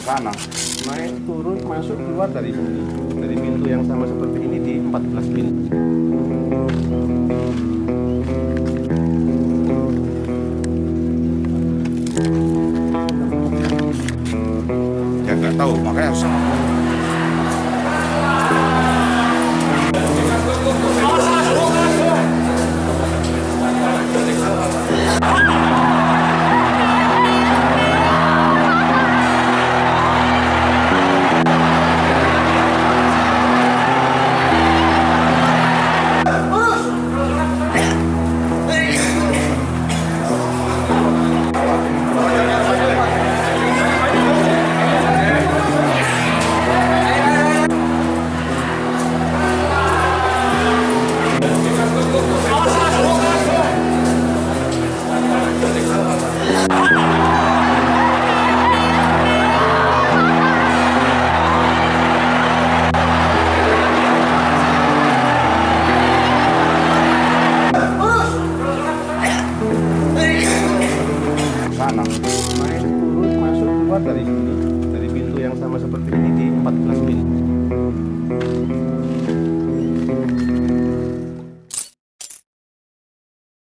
sana. Naik turun masuk keluar dari sini. Dari pintu yang sama seperti ini di 14 pintu. Ya nggak tahu, makanya harus sana. Naik turun masuk keluar dari sini. Dari pintu yang sama seperti ini di 14 pintu.